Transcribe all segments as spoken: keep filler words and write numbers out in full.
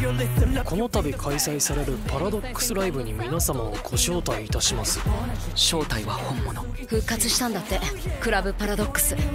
この度開催されるパラドックスライブに皆様をご招待いたします。 正体は本物。 復活したんだって、クラブパラドックス。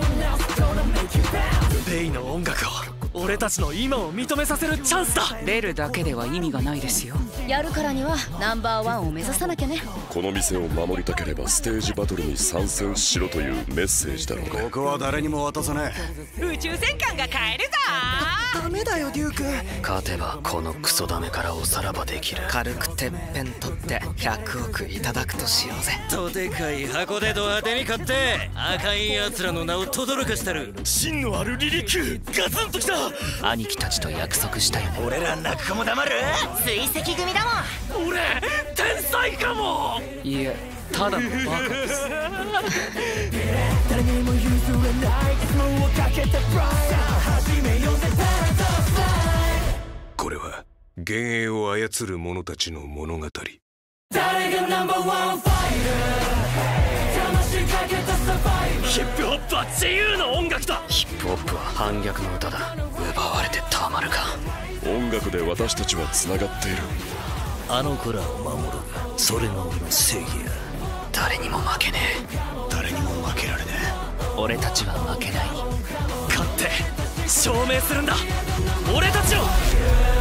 ベイの音楽を俺たちの今を認めさせるチャンスだ。 出るだけでは意味がないですよ。 やるからにはナンバーワンを目指さなきゃね。 この店を守りたければステージバトルに参戦しろというメッセージだろうね。 ここは誰にも渡さねえ。宇宙戦艦が買えるぞー。 ダメだよデューク。 勝てばこのクソダメからおさらばできる。 軽くてっぺん取ってひゃくおくいただくとしようぜ。 とでかい箱でド当てに買って赤いやつらの名を轟かしたる。 芯のある離陸ガツンときた。 兄貴たちと約束したよね。 俺ら泣く子も黙る。 追跡組だもん。 俺天才かも。 いえ、ただのバカです。 誰にも譲れないいつもをかけてプライド。始めようぜパラドックスライブ。 これは幻影を操る者たちの物語。 誰がナンバーワンファイター。魂かけたサバイバー。 ヒップホップは自由の音楽だ。 ヒップホップは反逆の歌だ。奪われてたまるか。 音楽で私たちはつながっている。 あの子らを守る、それが俺の正義や。 誰にも負けねえ。 誰にも負けられねえ。俺たちは負けない。 勝って証明するんだ俺たちを。